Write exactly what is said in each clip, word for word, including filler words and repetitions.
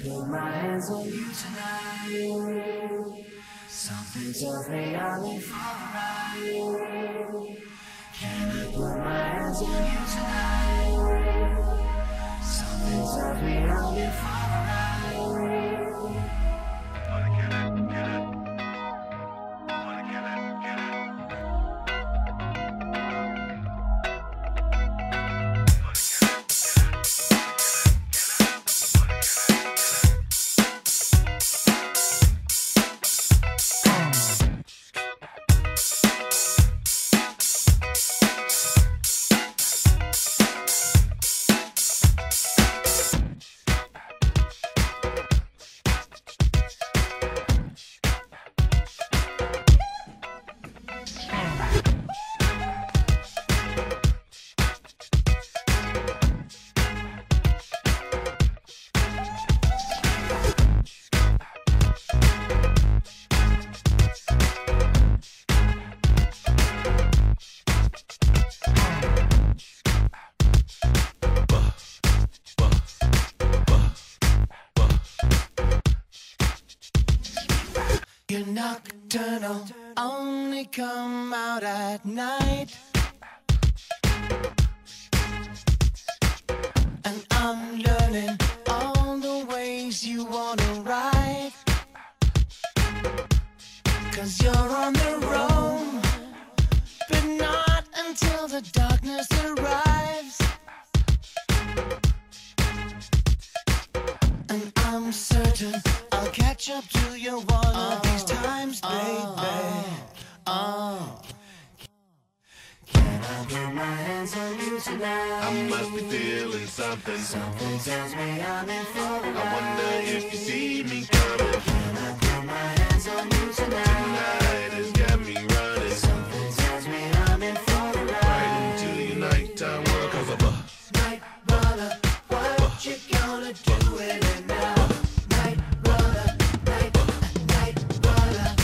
put my hands on you tonight? Something tells me I'm in for a ride. Can I put my hands on you tonight? Something tells me I'm in for a ride. Wanna get it, get it. Wanna get it, get it. You're nocturnal, only come out at night. And I'm learning all the ways you wanna ride. Cause you're on the roam, but not until the darkness arrives. And I'm certain I'll catch up to you one of these times, baby. Oh. Can I put my hands on you tonight? I must be feeling something. Something tells me I'm in for a ride. I wonder if you see me coming. Can I put my hands on you tonight? Tonight has got me running Something tells me I'm in for a ride. right into your nighttime world. Cause I'm a Night runner, what you gonna do with it now? Night runner, night, night runner.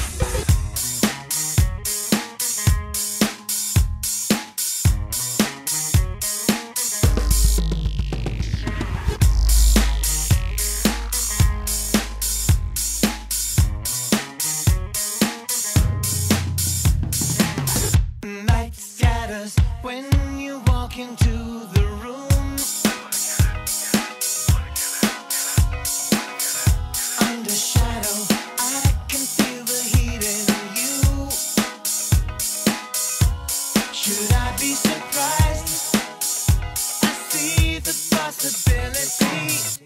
Night scatters when you walk into the room. Under shadow, I can feel the heat in you. Should I be surprised? I see the possibility.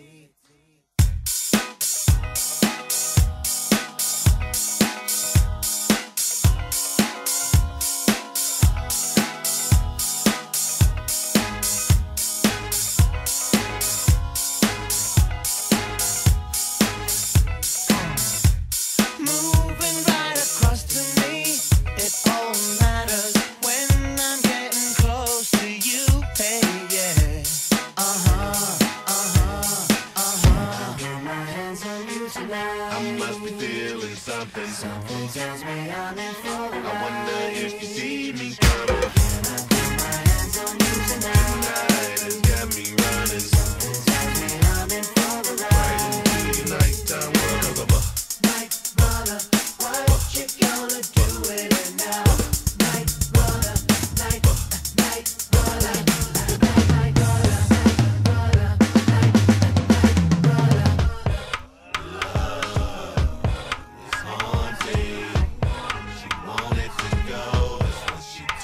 Moving right across to me, it all matters when I'm getting close to you. Hey, yeah. Uh-huh, uh-huh, uh-huh. Put my hands on you tonight. I must be feeling something. Something tells me I'm in for a ride. I wonder if you see me coming. Can I put my hands on you tonight? Tonight has got me running Something tells me I'm in for a right ride. into your nighttime world. Cause I'm a Night runner, what you gonna do with it now? Night runner, night, night runner, night, night runner, runner, night, night runner. haunting. She wanted to go. That's what she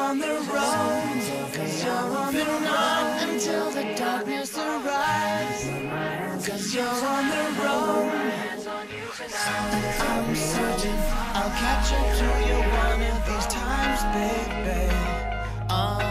on the road, cause you're on the run until the darkness arrives. Cause you're on the road, and I'm certain I'll catch up to you one of these times, baby. Uh,